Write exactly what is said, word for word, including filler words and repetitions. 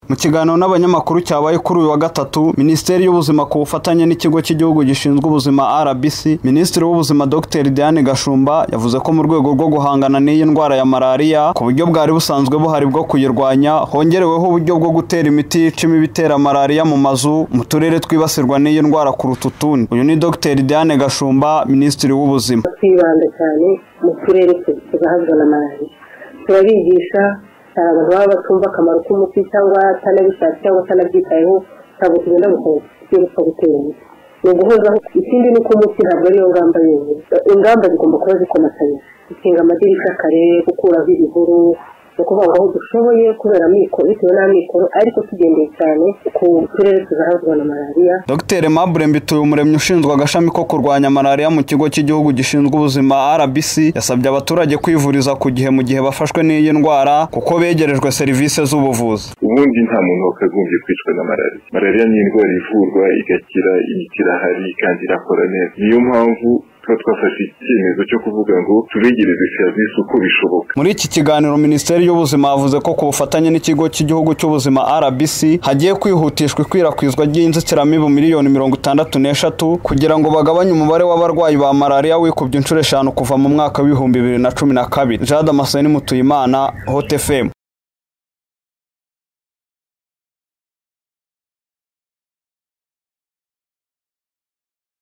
Mu kiganiro n'abanyamakuru cyabaye kuri uyu wa gatatu, Minisiteri y'Ubuzima ku bufatanye n'ikigo cy'igihugu gishinzwe ubuzima R B C, Minisitiri w'Ubuzima Dr Diane Gashumba yavuze ko mu rwego rwo guhangana n'iyi ndwara ya malaria ku buryo bwari busanzwe buhari bwo kuyirwanya, hongereweho uburyo bwo gutera imiti yica ibitera malaria mu mazu mu turere twibasirwa n'iyi ndwara kuruta utundi. Uyu ni Dr Diane Gashumba, Minisitiri w'Ubuzima. Twibanda cyane mu turere tugahazwa na malaria, turabigisha abantu baba batumva akamaro k'umuti cyangwa atanabishaka cyangwa atanabyitayeho, ntabwo tugenda gukora gutera imiti. Ni uguhozaho. Ikindi ni uko umuti ntabwo ariyo ngamba yonyine, ingamba zigomba kuba zikomatanye, gukinga amadirishya kare, gukuraho ibihuru, no kuvuga ngo dushoboye kubera amikoro bitewe n'amikoro, ariko tugendeye cyane ku turere tuzahazwa na malaria. Dr Aimable Mbituyumuremyi ushinzwe agashami ko kurwanya malaria mu kigo cy'igihugu gishinzwe ubuzima R B C yasabye abaturage kwivuriza ku gihe mu gihe bafashwe n'iyi ndwara kuko begerejwe serivisi z'ubuvuzi. Ubundi nta muntu wakagombye kwicwa na malaria. Malaria ni indwara ivurwa igakira, imiti irahari kandi irakora neza. Niyo mpamvu twafashe icyemezo cyo kuvuga ngo tubegereze serivisi uko bishoboka. Muri iki kiganiro Minisiteri y'Ubuzima yavuze ko ku bufatanye n'ikigo cy'igihugu cy'ubuzima R B C hagiye kwihutishwa ikwirakwizwa ry'inzitiramibu miliyoni mirongo itandatu n'eshatu kugira ngo bagabanye umubare w'abarwayi ba malaria wikubye inshuro eshanu kuva mu mwaka w'ibihumbi bibiri na cumi na kabiri. Jada Maseni Mutuyimana, Hot F M.